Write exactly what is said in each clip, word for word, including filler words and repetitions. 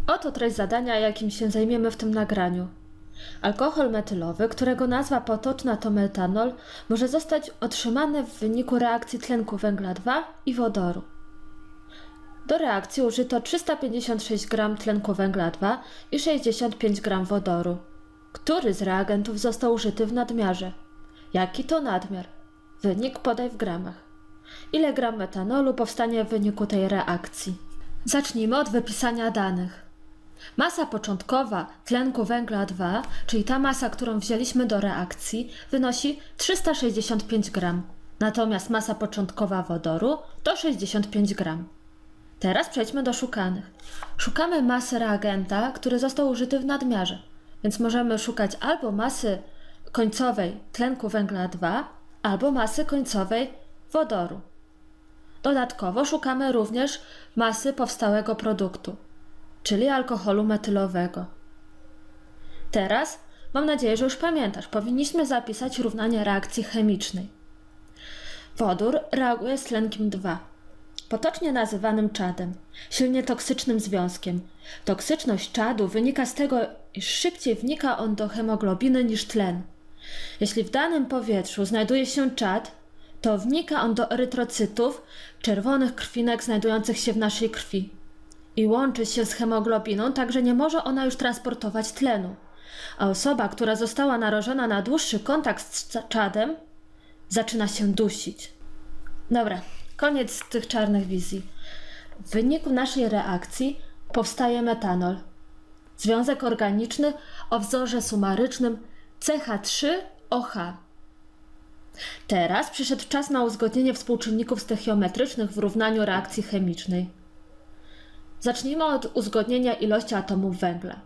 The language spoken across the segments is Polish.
Oto treść zadania, jakim się zajmiemy w tym nagraniu. Alkohol metylowy, którego nazwa potoczna to metanol, może zostać otrzymany w wyniku reakcji tlenku węgla dwa i wodoru. Do reakcji użyto trzysta pięćdziesiąt sześć gramów tlenku węgla dwa i sześćdziesiąt pięć gramów wodoru. Który z reagentów został użyty w nadmiarze? Jaki to nadmiar? Wynik podaj w gramach. Ile gram metanolu powstanie w wyniku tej reakcji? Zacznijmy od wypisania danych. Masa początkowa tlenku węgla dwa, czyli ta masa, którą wzięliśmy do reakcji, wynosi trzysta sześćdziesiąt pięć gramów, natomiast masa początkowa wodoru to sześćdziesiąt pięć gramów. Teraz przejdźmy do szukanych. Szukamy masy reagenta, który został użyty w nadmiarze, więc możemy szukać albo masy końcowej tlenku węgla dwa, albo masy końcowej wodoru. Dodatkowo szukamy również masy powstałego produktu, czyli alkoholu metylowego. Teraz, mam nadzieję, że już pamiętasz, powinniśmy zapisać równanie reakcji chemicznej. Wodór reaguje z tlenkiem dwa, potocznie nazywanym czadem, silnie toksycznym związkiem. Toksyczność czadu wynika z tego, iż szybciej wnika on do hemoglobiny niż tlen. Jeśli w danym powietrzu znajduje się czad, to wnika on do erytrocytów, czerwonych krwinek znajdujących się w naszej krwi i łączy się z hemoglobiną, tak że nie może ona już transportować tlenu, a osoba, która została narażona na dłuższy kontakt z czadem, zaczyna się dusić. Dobra, koniec tych czarnych wizji. W wyniku naszej reakcji powstaje metanol, związek organiczny o wzorze sumarycznym C H trzy O H. Teraz przyszedł czas na uzgodnienie współczynników stoichiometrycznych w równaniu reakcji chemicznej. Zacznijmy od uzgodnienia ilości atomów węgla.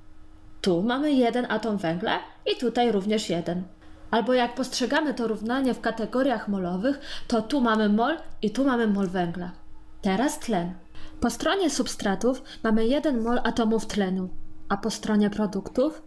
Tu mamy jeden atom węgla i tutaj również jeden. Albo jak postrzegamy to równanie w kategoriach molowych, to tu mamy mol i tu mamy mol węgla. Teraz tlen. Po stronie substratów mamy jeden mol atomów tlenu, a po stronie produktów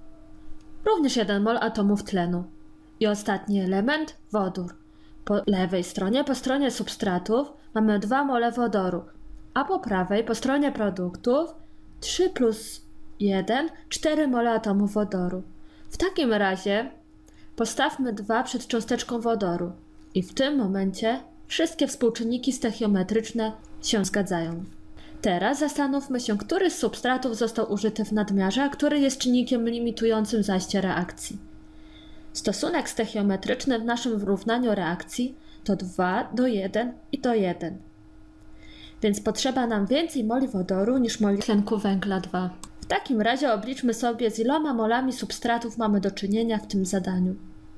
również jeden mol atomów tlenu. I ostatni element wodór. Po lewej stronie, po stronie substratów mamy dwa mole wodoru, a po prawej, po stronie produktów trzy plus jeden, cztery mole atomów wodoru. W takim razie postawmy dwa przed cząsteczką wodoru i w tym momencie wszystkie współczynniki stoichiometryczne się zgadzają. Teraz zastanówmy się, który z substratów został użyty w nadmiarze, a który jest czynnikiem limitującym zajście reakcji. Stosunek stoichiometryczny w naszym równaniu reakcji to dwa do jeden i do jeden. Więc potrzeba nam więcej moli wodoru niż moli tlenku węgla dwa. W takim razie obliczmy sobie, z iloma molami substratów mamy do czynienia w tym zadaniu.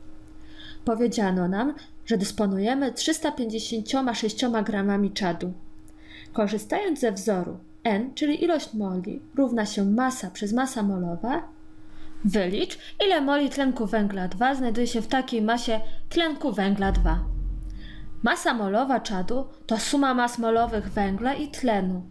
Powiedziano nam, że dysponujemy trzysta pięćdziesięcioma sześcioma gramami czadu. Korzystając ze wzoru N, czyli ilość moli, równa się masa przez masa molowa, wylicz, ile moli tlenku węgla dwa znajduje się w takiej masie tlenku węgla dwa. Masa molowa czadu to suma mas molowych węgla i tlenu.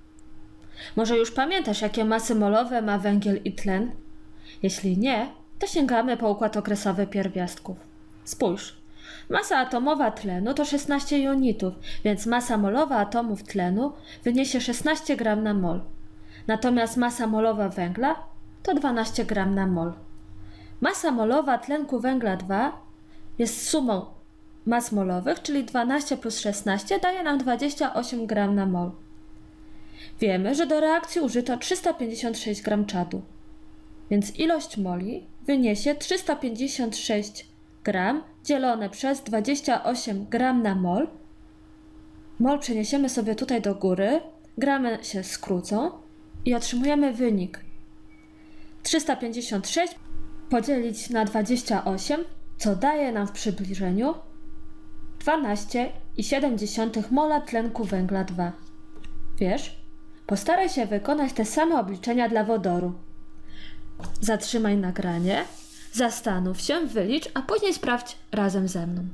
Może już pamiętasz, jakie masy molowe ma węgiel i tlen? Jeśli nie, to sięgamy po układ okresowy pierwiastków. Spójrz, masa atomowa tlenu to szesnaście unitów, więc masa molowa atomów tlenu wyniesie szesnaście gramów na mol. Natomiast masa molowa węgla to dwanaście gramów na mol. Masa molowa tlenku węgla dwa jest sumą mas molowych, czyli dwanaście plus szesnaście daje nam dwadzieścia osiem gramów na mol. Wiemy, że do reakcji użyto trzysta pięćdziesiąt sześć gramów czadu, więc ilość moli wyniesie trzysta pięćdziesiąt sześć gramów dzielone przez dwadzieścia osiem gramów na mol. Mol przeniesiemy sobie tutaj do góry, gramy się skrócą i otrzymujemy wynik trzysta pięćdziesiąt sześć podzielić na dwadzieścia osiem, co daje nam w przybliżeniu dwanaście przecinek siedem mola tlenku węgla dwa. Wiesz, postaraj się wykonać te same obliczenia dla wodoru. Zatrzymaj nagranie, zastanów się, wylicz, a później sprawdź razem ze mną.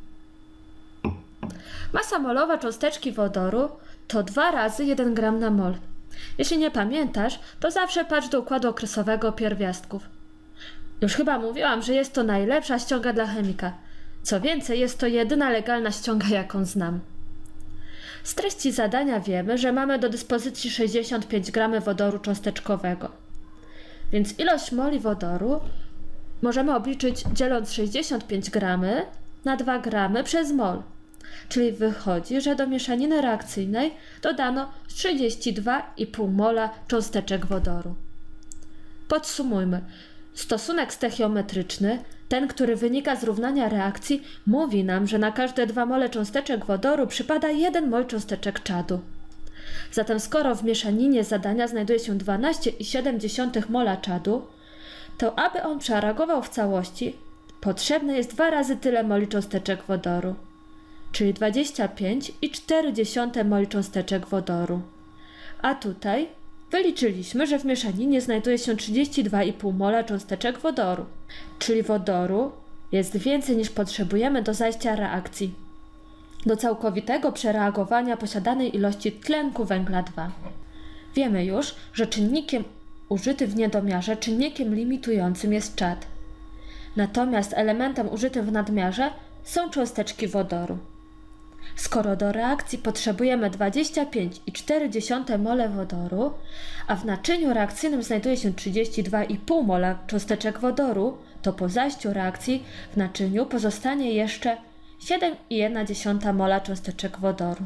Masa molowa cząsteczki wodoru to dwa razy jeden gram na mol. Jeśli nie pamiętasz, to zawsze patrz do układu okresowego pierwiastków. Już chyba mówiłam, że jest to najlepsza ściąga dla chemika. Co więcej, jest to jedyna legalna ściąga, jaką znam. Z treści zadania wiemy, że mamy do dyspozycji sześćdziesiąt pięć gramów wodoru cząsteczkowego. Więc ilość moli wodoru możemy obliczyć dzieląc sześćdziesiąt pięć gramów na dwa gramy przez mol. Czyli wychodzi, że do mieszaniny reakcyjnej dodano trzydzieści dwa i pół mola cząsteczek wodoru. Podsumujmy. Stosunek stechiometryczny, ten, który wynika z równania reakcji, mówi nam, że na każde dwa mole cząsteczek wodoru przypada jeden mol cząsteczek czadu. Zatem skoro w mieszaninie zadania znajduje się dwanaście i siedem dziesiątych mola czadu, to aby on przereagował w całości, potrzebne jest dwa razy tyle moli cząsteczek wodoru, czyli dwadzieścia pięć i cztery dziesiąte moli cząsteczek wodoru. A tutaj wyliczyliśmy, że w mieszaninie znajduje się trzydzieści dwa i pół mola cząsteczek wodoru, czyli wodoru jest więcej niż potrzebujemy do zajścia reakcji, do całkowitego przereagowania posiadanej ilości tlenku węgla dwa. Wiemy już, że czynnikiem użyty w niedomiarze, czynnikiem limitującym jest czad. Natomiast elementem użytym w nadmiarze są cząsteczki wodoru. Skoro do reakcji potrzebujemy dwadzieścia pięć i cztery dziesiąte mole wodoru, a w naczyniu reakcyjnym znajduje się trzydzieści dwa i pół mola cząsteczek wodoru, to po zajściu reakcji w naczyniu pozostanie jeszcze siedem i jedna dziesiąta mola cząsteczek wodoru.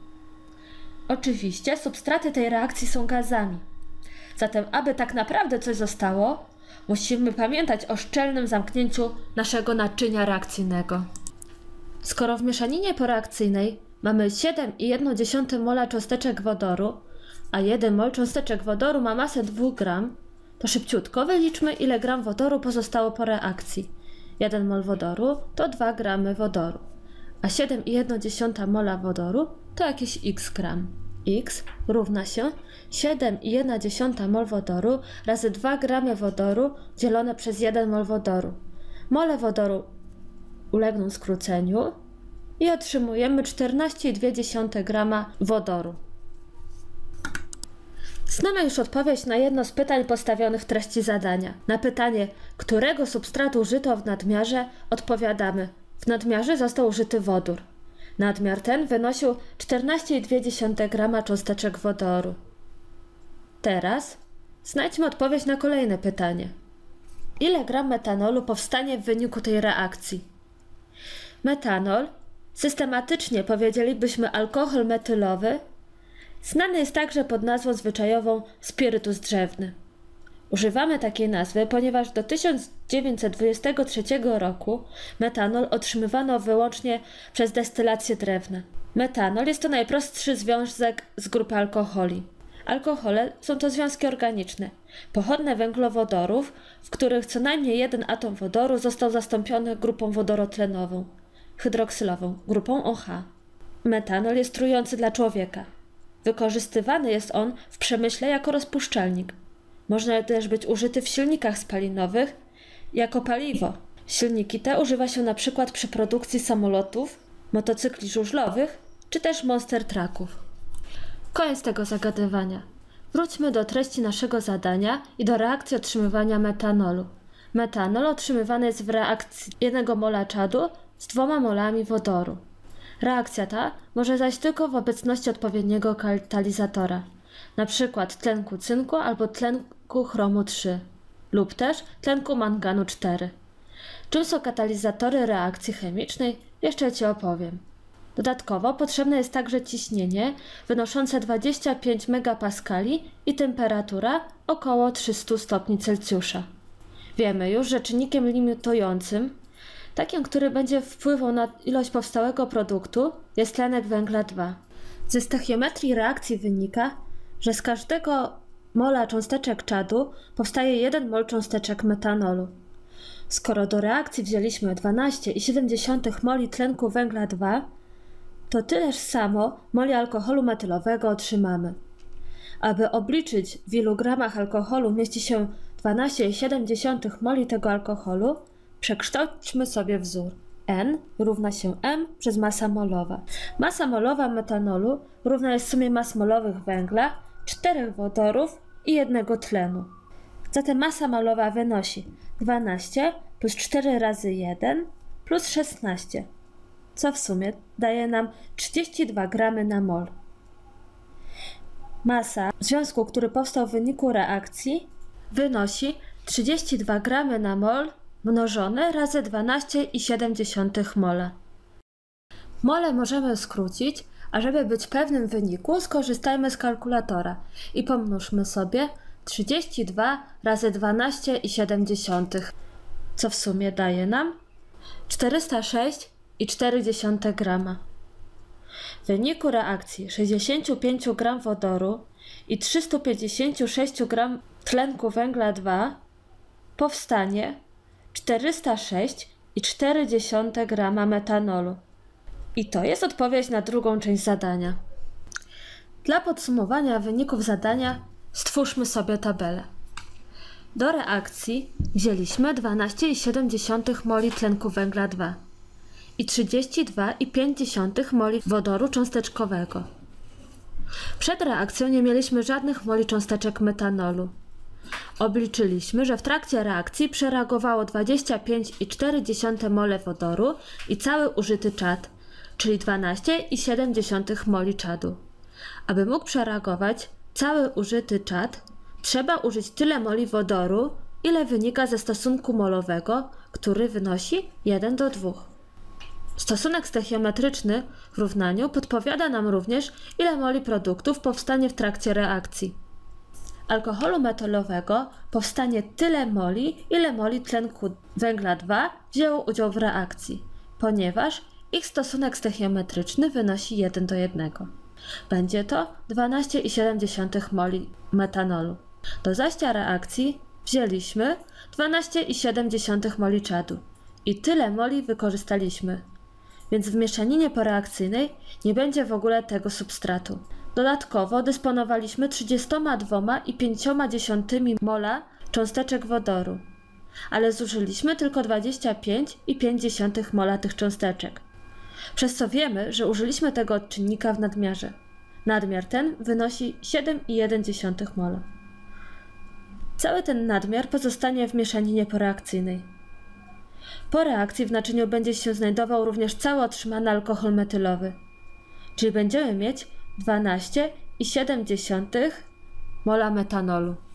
Oczywiście substraty tej reakcji są gazami. Zatem, aby tak naprawdę coś zostało, musimy pamiętać o szczelnym zamknięciu naszego naczynia reakcyjnego. Skoro w mieszaninie poreakcyjnej mamy siedem i jedna dziesiąta mola cząsteczek wodoru, a jeden mol cząsteczek wodoru ma masę dwa gramy, to szybciutko wyliczmy, ile gram wodoru pozostało po reakcji. jeden mol wodoru to dwa gramy wodoru, a siedem i jedna dziesiąta mola wodoru to jakieś x gram. X równa się siedem i jedna dziesiąta mol wodoru razy dwa gramy wodoru dzielone przez jeden mol wodoru. Mole wodoru ulegną skróceniu i otrzymujemy czternaście i dwie dziesiąte grama wodoru. Znamy już odpowiedź na jedno z pytań postawionych w treści zadania. Na pytanie, którego substratu użyto w nadmiarze, odpowiadamy: w nadmiarze został użyty wodór. Nadmiar ten wynosił czternaście i dwie dziesiąte grama cząsteczek wodoru. Teraz znajdźmy odpowiedź na kolejne pytanie. Ile gram metanolu powstanie w wyniku tej reakcji? Metanol, systematycznie powiedzielibyśmy alkohol metylowy, znany jest także pod nazwą zwyczajową spirytus drzewny. Używamy takiej nazwy, ponieważ do tysiąc dziewięćset dwudziestego trzeciego roku metanol otrzymywano wyłącznie przez destylację drewna. Metanol jest to najprostszy związek z grupy alkoholi. Alkohole są to związki organiczne, pochodne węglowodorów, w których co najmniej jeden atom wodoru został zastąpiony grupą wodorotlenową, hydroksylową, grupą O H. Metanol jest trujący dla człowieka. Wykorzystywany jest on w przemyśle jako rozpuszczalnik. Można też być użyty w silnikach spalinowych jako paliwo. Silniki te używa się na przykład przy produkcji samolotów, motocykli żużlowych czy też monster trucków. Koniec tego zagadywania. Wróćmy do treści naszego zadania i do reakcji otrzymywania metanolu. Metanol otrzymywany jest w reakcji jednego mola czadu z dwoma molami wodoru. Reakcja ta może zaś tylko w obecności odpowiedniego katalizatora, np. tlenku cynku albo tlenku chromu trzy lub też tlenku manganu cztery. Czym są katalizatory reakcji chemicznej, jeszcze Ci opowiem. Dodatkowo potrzebne jest także ciśnienie wynoszące dwadzieścia pięć megapaskali i temperatura około trzysta stopni Celsjusza. Wiemy już, że czynnikiem limitującym, takim, który będzie wpływał na ilość powstałego produktu, jest tlenek węgla dwa. Ze stechiometrii reakcji wynika, że z każdego mola cząsteczek czadu powstaje jeden mol cząsteczek metanolu. Skoro do reakcji wzięliśmy dwanaście i siedem dziesiątych moli tlenku węgla dwa, to tyleż samo moli alkoholu metylowego otrzymamy. Aby obliczyć, w ilu gramach alkoholu mieści się dwanaście i siedem dziesiątych moli tego alkoholu, przekształćmy sobie wzór. N równa się M przez masa molowa. Masa molowa metanolu równa jest sumie mas molowych węgla, czterech wodorów i jednego tlenu. Zatem masa molowa wynosi dwanaście plus cztery razy jeden plus szesnaście, co w sumie daje nam trzydzieści dwa gramy na mol. Masa związku, który powstał w wyniku reakcji, wynosi trzydzieści dwa gramy na mol mnożone razy dwanaście i siedem dziesiątych mola. Mole możemy skrócić, a żeby być pewnym wyniku, skorzystajmy z kalkulatora i pomnóżmy sobie trzydzieści dwa razy dwanaście i siedem dziesiątych, co w sumie daje nam czterysta sześć i cztery dziesiąte grama. W wyniku reakcji sześćdziesiąt pięć gramów wodoru i trzysta pięćdziesiąt sześć gramów tlenku węgla dwa powstanie czterysta sześć i cztery dziesiąte grama metanolu. I to jest odpowiedź na drugą część zadania. Dla podsumowania wyników zadania stwórzmy sobie tabelę. Do reakcji wzięliśmy dwanaście i siedem dziesiątych moli tlenku węgla dwa i trzydzieści dwa i pięć dziesiątych moli wodoru cząsteczkowego. Przed reakcją nie mieliśmy żadnych moli cząsteczek metanolu. Obliczyliśmy, że w trakcie reakcji przereagowało dwadzieścia pięć i cztery dziesiąte mole wodoru i cały użyty czad, czyli dwanaście i siedem dziesiątych moli czadu. Aby mógł przereagować cały użyty czad, trzeba użyć tyle moli wodoru, ile wynika ze stosunku molowego, który wynosi jeden do dwóch. Stosunek stoichiometryczny w równaniu podpowiada nam również, ile moli produktów powstanie w trakcie reakcji. Alkoholu metylowego powstanie tyle moli, ile moli tlenku węgla dwa wzięło udział w reakcji, ponieważ ich stosunek stoichiometryczny wynosi jeden do jednego. Będzie to dwanaście i siedem dziesiątych moli metanolu. Do zajścia reakcji wzięliśmy dwanaście i siedem dziesiątych moli czadu i tyle moli wykorzystaliśmy, więc w mieszaninie poreakcyjnej nie będzie w ogóle tego substratu. Dodatkowo dysponowaliśmy trzydziestoma dwoma i pięcioma dziesiątymi mola cząsteczek wodoru, ale zużyliśmy tylko dwadzieścia pięć i pięć dziesiątych mola tych cząsteczek, przez co wiemy, że użyliśmy tego odczynnika w nadmiarze. Nadmiar ten wynosi siedem i jeden dziesiątych mola. Cały ten nadmiar pozostanie w mieszaninie poreakcyjnej. Po reakcji w naczyniu będzie się znajdował również cały otrzymany alkohol metylowy, czyli będziemy mieć dwanaście i siedem dziesiątych mola metanolu.